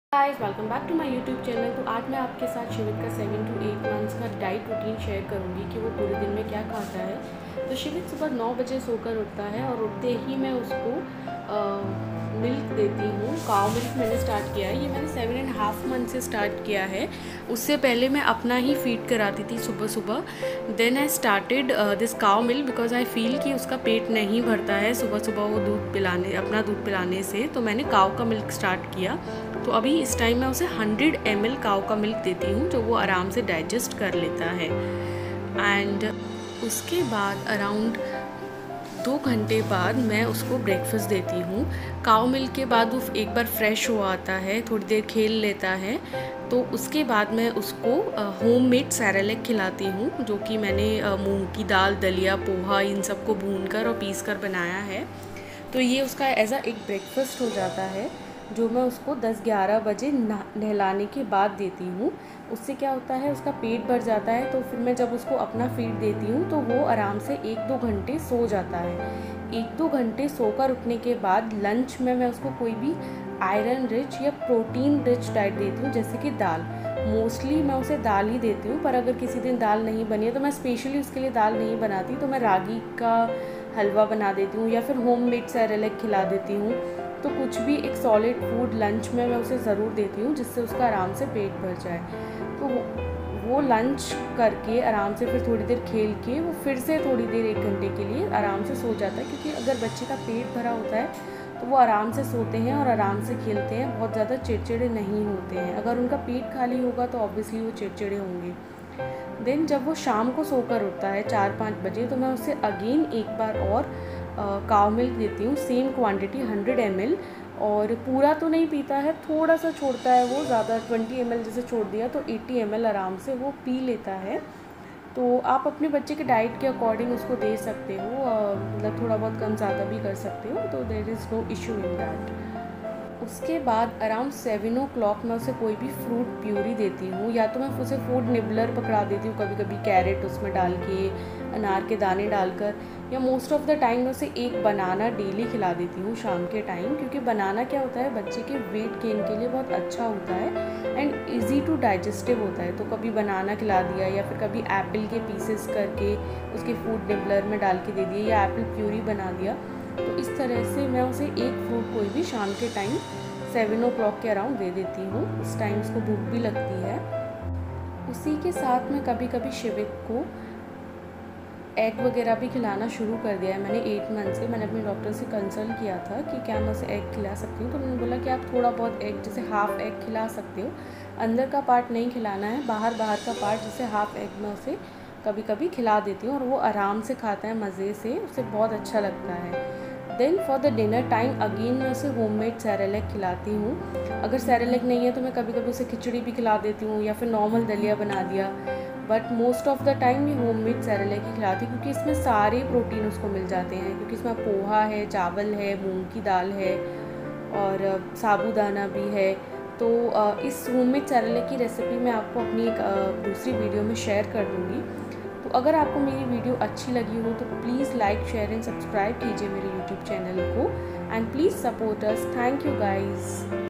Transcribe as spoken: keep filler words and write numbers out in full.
Guys welcome back to my YouTube channel. तो आज मैं आपके साथ शिवित का सेवन टू एट मंथ्स का डाइट रूटीन शेयर करूंगी कि वो पूरे दिन में क्या खाता है। तो शिवित सुबह नौ बजे सोकर उठता है और उठते ही मैं उसको आ, मिल्क देती हूँ। काउ मिल्क मैंने स्टार्ट किया है, ये मैंने सेवन एंड हाफ मंथ से स्टार्ट किया है। उससे पहले मैं अपना ही फीड कराती थी सुबह सुबह। Then I started this cow milk because I feel कि उसका पेट नहीं भरता है सुबह सुबह वो दूध पिलाने अपना दूध पिलाने से। तो मैंने काउ का मिल्क स्टार्ट किया। तो अभी इस टाइम मैं उसे हंड्रेड एम एल काऊ का मिल्क देती हूँ जो वो आराम से डाइजेस्ट कर लेता है। एंड उसके बाद अराउंड दो घंटे बाद मैं उसको ब्रेकफास्ट देती हूँ। काऊ मिल्क के बाद वो एक बार फ्रेश हो आता है, थोड़ी देर खेल लेता है। तो उसके बाद मैं उसको होम मेड सैरेलैक खिलाती हूँ जो कि मैंने मूंग की दाल, दलिया, पोहा इन सब को भून कर और पीस कर बनाया है। तो ये उसका एज अ एक ब्रेकफास्ट हो जाता है जो मैं उसको दस ग्यारह बजे नहलाने के बाद देती हूँ। उससे क्या होता है, उसका पेट भर जाता है। तो फिर मैं जब उसको अपना फीड देती हूँ तो वो आराम से एक दो घंटे सो जाता है। एक दो घंटे सोकर उठने के बाद लंच में मैं उसको कोई भी आयरन रिच या प्रोटीन रिच डाइट देती हूँ, जैसे कि दाल। मोस्टली मैं उसे दाल ही देती हूँ, पर अगर किसी दिन दाल नहीं बनी है तो मैं स्पेशली उसके लिए दाल नहीं बनाती। तो मैं रागी का हलवा बना देती हूँ या फिर होम मेड सैरेलैक खिला देती हूँ। तो कुछ भी एक सॉलिड फूड लंच में मैं उसे ज़रूर देती हूँ जिससे उसका आराम से पेट भर जाए। तो वो लंच करके आराम से फिर थोड़ी देर खेल के वो फिर से थोड़ी देर एक घंटे के लिए आराम से सो जाता है, क्योंकि अगर बच्चे का पेट भरा होता है तो वो आराम से सोते हैं और आराम से खेलते हैं, बहुत ज़्यादा चिड़चिड़े नहीं होते हैं। अगर उनका पेट खाली होगा तो ऑब्वियसली वो चिड़चिड़े होंगे। देन जब वो शाम को सोकर उठता है चार पाँच बजे तो मैं उसे अगेन एक बार और काउ मिल्क देती हूँ, same quantity hundred M L. और पूरा तो नहीं पीता है, थोड़ा सा छोड़ता है वो, ज़्यादा ट्वेंटी एम एल जैसे छोड़ दिया तो एट्टी एम एल आराम से वो पी लेता है। तो आप अपने बच्चे के डाइट के अकॉर्डिंग उसको दे सकते हो, मतलब थोड़ा बहुत कम ज़्यादा भी कर सकते हो। तो there is no issue in that. उसके बाद अराउंड सेवन ओ क्लॉक मैं उसे कोई भी फ्रूट प्यूरी देती हूँ, या तो मैं उसे फूड निबलर पकड़ा देती हूँ, कभी कभी कैरेट उसमें डाल के, अनार के दाने डालकर, या मोस्ट ऑफ द टाइम मैं उसे एक बनाना डेली खिला देती हूँ शाम के टाइम। क्योंकि बनाना क्या होता है, बच्चे के वेट गेन के लिए बहुत अच्छा होता है एंड ईजी टू डाइजेस्टिव होता है। तो कभी बनाना खिला दिया या फिर कभी एप्पल के पीसेस करके उसके फूड निबलर में डाल के दे दिया, या एप्पल प्यूरी बना दिया। तो इस तरह से मैं उसे एक फ्रूट कोई भी शाम के टाइम सेवन ओ क्लॉक के अराउंड दे देती हूँ। उस टाइम उसको भूख भी लगती है। उसी के साथ में कभी कभी शिवित को एग वगैरह भी खिलाना शुरू कर दिया है मैंने एट मंथ से। मैंने अपने डॉक्टर से कंसल्ट किया था कि क्या मैं उसे एग खिला सकती हूँ, तो उन्होंने बोला कि आप थोड़ा बहुत एग, जैसे हाफ़ एग खिला सकते हो, अंदर का पार्ट नहीं खिलाना है, बाहर बाहर का पार्ट, जैसे हाफ़ एग में उसे कभी कभी खिला देती हूँ और वो आराम से खाता है मज़े से, उसे बहुत अच्छा लगता है। Then for the dinner time again मैं उसे होममेड सैरेलैक खिलाती हूँ। अगर सैरेलैक नहीं है तो मैं कभी कभी उसे खिचड़ी भी खिला देती हूँ या फिर नॉर्मल दलिया बना दिया, but most of the time मैं होममेड सैरेलैक ही खिलाती हूँ क्योंकि इसमें सारे प्रोटीन उसको मिल जाते हैं। क्योंकि इसमें पोहा है, चावल है, मूंग की दाल है और साबूदाना भी है। तो इस होममेड सैरेलैक की रेसिपी मैं आपको अपनी एक दूसरी वीडियो में शेयर कर दूँगी। तो अगर आपको मेरी वीडियो अच्छी लगी हो तो please like, share and subscribe कीजिए मेरे यूट्यूब चैनल को, and please support us. Thank you guys.